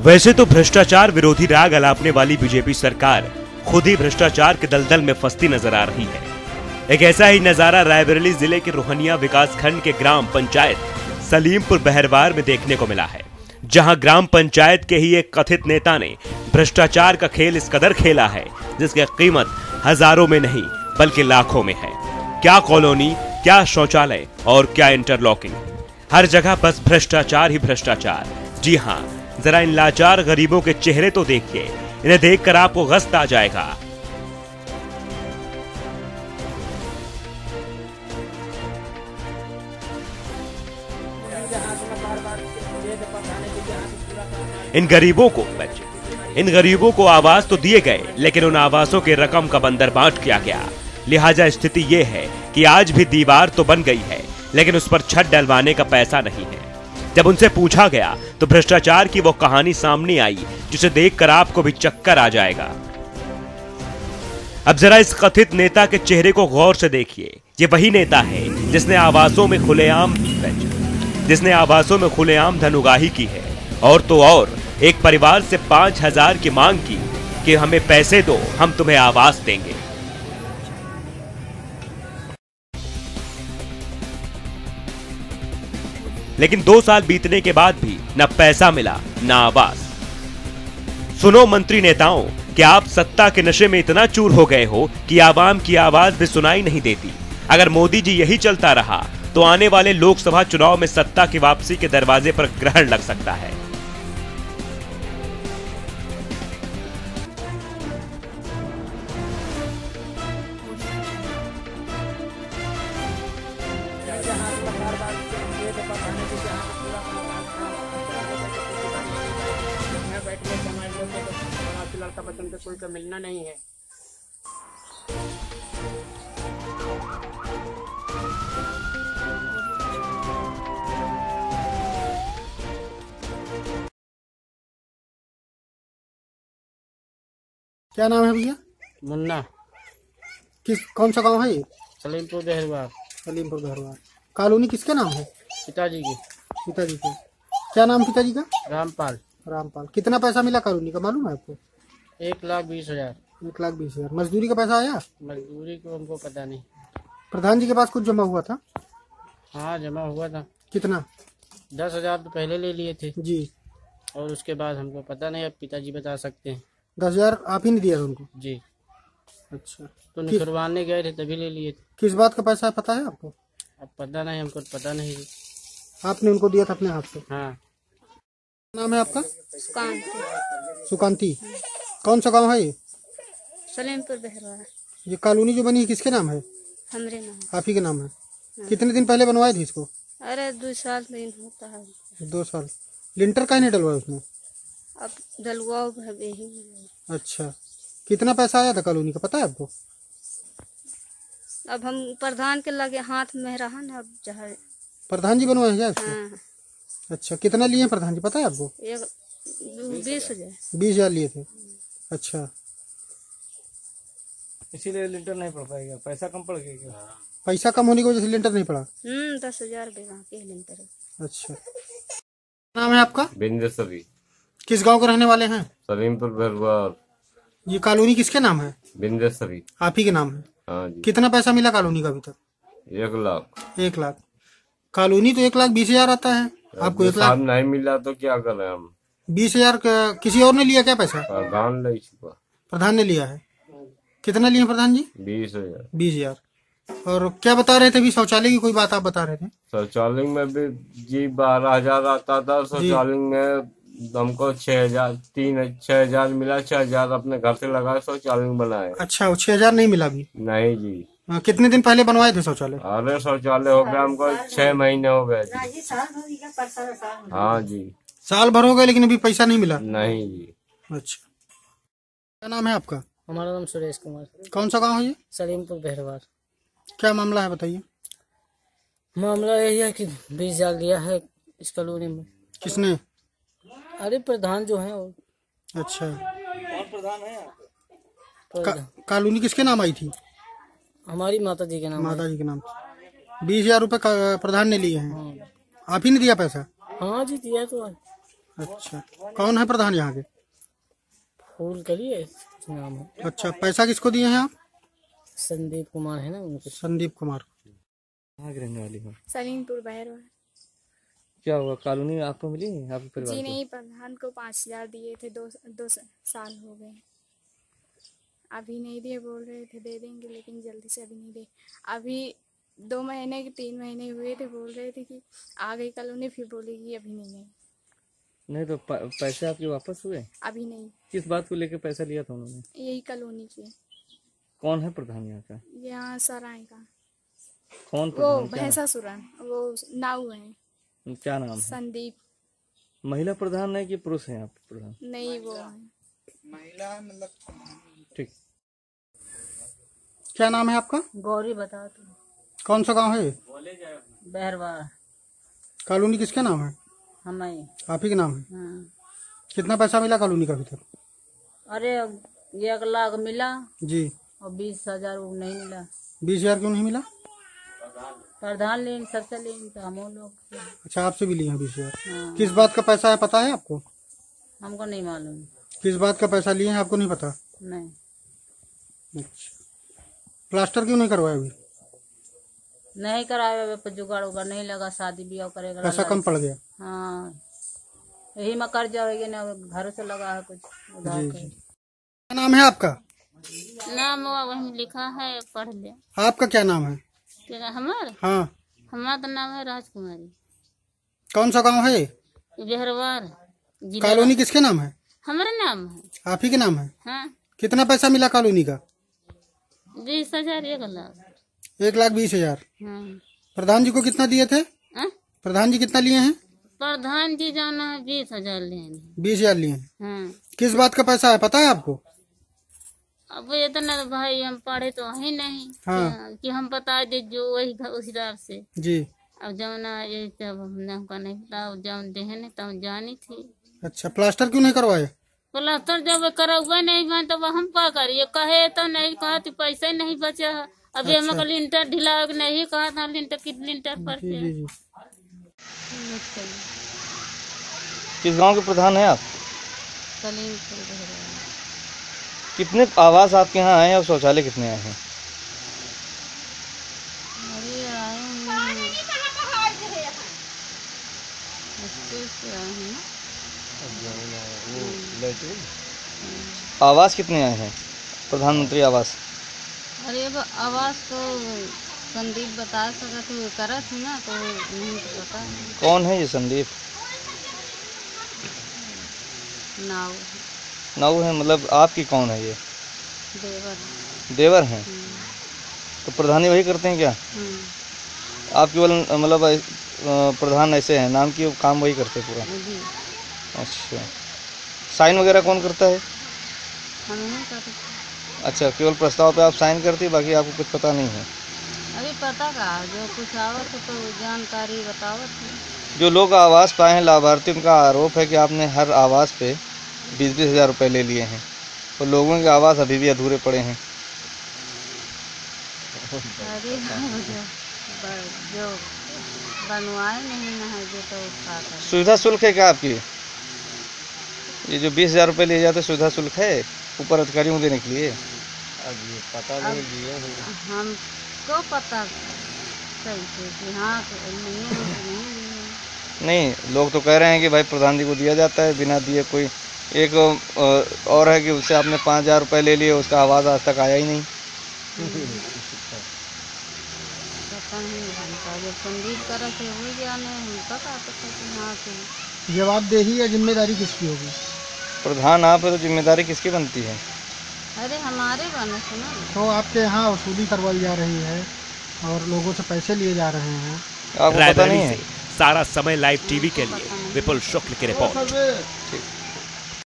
वैसे तो भ्रष्टाचार विरोधी राग अलापने वाली बीजेपी सरकार खुद ही भ्रष्टाचार के दलदल में फंसती नजर आ रही है। एक ऐसा ही नजारा रायबरेली जिले के रोहनिया विकास खंड के ग्राम पंचायत सलीमपुर बहरवार में देखने को मिला है, जहां ग्राम पंचायत के ही एक कथित नेता ने भ्रष्टाचार का खेल इस कदर खेला है जिसकी कीमत हजारों में नहीं बल्कि लाखों में है। क्या कॉलोनी, क्या शौचालय और क्या इंटरलॉकिंग, हर जगह बस भ्रष्टाचार ही भ्रष्टाचार। जी हाँ, जरा इन लाचार गरीबों के चेहरे तो देखिए, इन्हें देखकर आपको गश्त आ जाएगा। इन गरीबों को आवास तो दिए गए, लेकिन उन आवासों के रकम का बंदरबाट किया गया। लिहाजा स्थिति ये है कि आज भी दीवार तो बन गई है, लेकिन उस पर छत डलवाने का पैसा नहीं है। जब उनसे पूछा गया तो भ्रष्टाचार की वो कहानी सामने आई जिसे देखकर आपको भी चक्कर आ जाएगा। अब जरा इस कथित नेता के चेहरे को गौर से देखिए। ये वही नेता है जिसने आवासों में खुलेआम धन उगाही की है, और तो और एक परिवार से 5,000 की मांग की कि हमें पैसे दो, हम तुम्हें आवास देंगे। लेकिन 2 साल बीतने के बाद भी न पैसा मिला न आवास। सुनो मंत्री नेताओं, कि आप सत्ता के नशे में इतना चूर हो गए हो कि आवाम की आवाज भी सुनाई नहीं देती। अगर मोदी जी यही चलता रहा तो आने वाले लोकसभा चुनाव में सत्ता की वापसी के दरवाजे पर ग्रहण लग सकता है। लड़का बच्चन के कोई का मिलना नहीं है। क्या नाम है भैया? मुन्ना। कौन सा गांव है ये? सलीमपुर बहरवार। सलीमपुर बहरवार। कॉलोनी किसके नाम है? पिताजी की। पिताजी के। क्या नाम पिताजी का? रामपाल। रामपाल। कितना पैसा मिला कॉलोनी का मालूम है आपको? 1,20,000। 1,20,000। मजदूरी का पैसा आया? मजदूरी को हमको पता नहीं। प्रधान जी के पास कुछ जमा हुआ था? हाँ, जमा हुआ था। कितना? 10,000 तो पहले ले लिए थे जी, और उसके बाद हमको पता नहीं, अब पिताजी बता सकते हैं। 10,000 आप ही ने दिया था उनको? जी। अच्छा, तो निकलवाने गए थे तभी ले लिए थे। किस बात का पैसा है पता है आपको? अब पता नहीं, हमको पता नहीं। आपने उनको दिया था अपने हाथ से? हाँ। नाम है आपका? सुकांती। कौन सा गांव है ये? सलीमपुर बहरवार। ये कॉलोनी जो बनी है किसके नाम है? हमरे नाम। आप ही के नाम है? कितने दिन पहले बनवाए थे इसको? अरे 2 साल दिन होता है। 2 साल। लिंटर का नहीं डलवाया उसने? अब डलवाओ भाभी ही। अच्छा, कितना पैसा आया था कॉलोनी का पता है आपको? अब हम प्रधान के लगे हाथ में रहा ना, अब चाहे प्रधान जी बनवाए हैं इसको? हाँ। अच्छा, कितना लिए हैं प्रधान जी पता है आपको? 20,000। 20,000 लिए थे। अच्छा, इसीलिए लिंटर नहीं पड़ पाएगा, पैसा कम पड़ गया। पैसा कम होने की वजह से लिंटर नहीं पड़ा? 10,000 बेगा के लिंटर। अच्छा, नाम है आपका? बिंदेश्वरी। किस गांव के रहने वाले हैं? सलीमपुर बहरवार। ये कॉलोनी किसके नाम है? बिंदेश्वरी। आप ही के नाम है? हाँ जी। कितना पैसा मिला कॉलोनी का अभी तक? 1 लाख। 1 लाख। कॉलोनी तो 1,20,000 आता है, आपको 1 लाख नहीं मिला तो क्या करें हम? 20,000 किसी और ने लिया क्या पैसा? प्रधान ले चुका। प्रधान ने लिया है। कितना लिए प्रधान जी? 20,000। 20,000। और क्या बता रहे थे अभी? शौचालय की कोई बात आप बता रहे थे? शौचालय में भी जी 12,000 आता था। शौचालय में हमको 6,000 मिला। 6,000 अपने घर से लगा शौचालय बनाए। अच्छा, वो 6,000 नहीं मिला अभी? नहीं जी। कितने दिन पहले बनवाए थे शौचालय? अरे शौचालय हो गया हमको 6 महीने हो गए। हाँ जी। साल भर हो गए लेकिन अभी पैसा नहीं मिला? नहीं जी। अच्छा, क्या नाम है आपका? हमारा नाम सुरेश कुमार। कौन सा गांव है ये? सलीमपुर बहरवार। क्या मामला है बताइए? मामला यही है कि 20,000 लिया है इस कॉलोनी में। किसने? अरे प्रधान जो है। अच्छा, कौन प्रधान है? कॉलोनी किसके नाम आई थी? हमारी माता जी के नाम। माता जी के नाम। 20,000 रुपए प्रधान ने लिए हैं, आप ही ने दिया पैसा? हाँ जी, दिया तो है। अच्छा, कौन है प्रधान यहाँ के? फूल के लिए नाम है, अच्छा, पैसा किसको दिए हैं आप? संदीप कुमार है ना उनके। संदीप कुमार। कहाँ की रहने वाली हो? सलीमपुर बहरवा। क्या हुआ, कॉलोनी आपको मिली आपके परिवार जी को? नहीं, प्रधान को 5,000 दिए थे, दो साल हो गए, अभी नहीं दिए, बोल रहे थे दे देंगे, लेकिन जल्दी से अभी नहीं दे। अभी 2 महीने के 3 महीने हुए थे, बोल रहे थे कि आ गई कॉलोनी, फिर बोलेगी अभी नहीं है। नहीं तो पैसे आपके वापस हुए? अभी नहीं। किस बात को लेकर पैसा लिया था उन्होंने? यही कॉलोनी के। कौन है प्रधान यहाँ का? यहाँ सराय का कौन वो प्रधान? भैंसा सुरन, वो नाऊ है, क्या नाम है? संदीप। महिला प्रधान है कि पुरुष है आप प्रधान? नहीं, वो है महिला मतलब। ठीक। क्या नाम है आपका? गौरी बता तो। कौन सा गांव है? बहरवा। कॉलोनी किसके नाम है? हमें। आप ही के नाम है? हाँ। कितना पैसा मिला कॉलोनी का अभी तक? अरे 1 लाख मिला जी। और 20,000 वो नहीं मिला। 20,000 क्यों नहीं मिला? प्रधान लेन सबसे लेन तो हम लोग। अच्छा, आपसे भी लिए हैं 20,000? हाँ। किस बात का पैसा है पता है आपको? हमको नहीं मालूम। किस बात का पैसा लिए हैं आपको नहीं पता? नहीं। अच्छा, प्लास्टर क्यों नहीं करवाया अभी? नहीं कराया, जुगाड़ उगाड़ नहीं लगा, शादी ब्याह करेगा। पैसा कम पड़ गया? हाँ, यही में कर्जा होगी ना, घर से लगा है कुछ उधार जी कर। जी। क्या नाम है आपका? नाम वही लिखा है, पढ़ ले। आपका क्या नाम है? हमारा? हाँ। हमारा तो नाम है राजकुमारी। कौन सा गांव है? बेहरवार। कॉलोनी किसके नाम है? हमारा नाम है। आप ही के नाम है? हाँ। कितना पैसा मिला कॉलोनी का? 20,000 1 लाख। 1,20,000। हाँ। प्रधान जी को कितना दिए थे? हाँ? प्रधान जी कितना लिए हैं? प्रधान जी जाना है 20,000 लेने। 20,000 लिए हैं। हाँ। किस बात का पैसा है पता है आपको? अब इतना भाई हम पढ़े तो है नहीं। हाँ। कि हम बता दे जो वही उस हिसाब से जी। अब जाना ये जब हमको नहीं पता, जब देहने तब जानी थी। अच्छा, प्लास्टर क्यों नहीं करवाए? प्लास्टर जब करा हुआ नहीं बन तो हम क्या करिए, कहे तो नहीं, कहा तो पैसा ही नहीं बचा है। अभी अच्छा। हमको लिंटर ढिला नहीं कहा था, लिंटर कितने लिंटर पर जी जी जी। किस गांव के प्रधान हैं आप? सलीमपुर बहरवा। कितने आवास आपके यहाँ आए हैं और शौचालय कितने आए हैं? अरे आए हैं, मुश्किल से आए हैं। आवास कितने आए हैं? प्रधानमंत्री आवास। अरे अब आवास तो संदीप बता सका तो करा थी ना, तो नहीं तो पता नहीं। कौन है ये संदीप? नाव। नाऊ है, मतलब आपकी कौन है ये? देवर। देवर हैं? तो प्रधानी वही करते हैं क्या? आप केवल मतलब प्रधान ऐसे हैं, नाम की काम वही करते हैं पूरा? जी। अच्छा, साइन वगैरह कौन करता है? हम नहीं करते। अच्छा, केवल प्रस्ताव पे आप साइन करती है, बाकी आपको कुछ पता नहीं है? अभी पता का जो कुछ आवत तो जानकारी बतावत है। जो लोग आवास पाए हैं लाभार्थी, उनका आरोप है कि आपने हर आवास पे 20-20 हज़ार रुपये ले लिए हैं और लोगों के आवास अभी भी अधूरे पड़े हैं। अरे जो बनवाए नहीं ना है, जो तो क्या करें। सुविधा शुल्क है क्या आपकी? ये जो 20,000 रुपये लिए जाते सुविधा शुल्क है ऊपर अधिकारियों को देने के लिए? अब ये पता नहीं दिए हैं। हमको पता सही से कि हाँ नहीं है, नहीं। नहीं, लोग तो कह रहे हैं कि भाई प्रधान जी को दिया जाता है बिना दिए। कोई एक और है कि उससे आपने 5,000 रुपये ले लिए, उसका आवाज़ आज तक आया ही नहीं। पता नहीं हमका, जब संदीप करा थे वही जाने, हम पता कि हाँ से। जवाबदेही या जिम्मेदारी किसकी होगी? प्रधान आप है तो जिम्मेदारी किसकी बनती है? अरे हमारे बने सुना। तो आपके यहाँ वसूली करवाई जा रही है और लोगों से पैसे लिए जा रहे हैं। आपको पता नहीं है? सारा समय लाइव टीवी के लिए विपुल शुक्ल की रिपोर्ट। ठीक।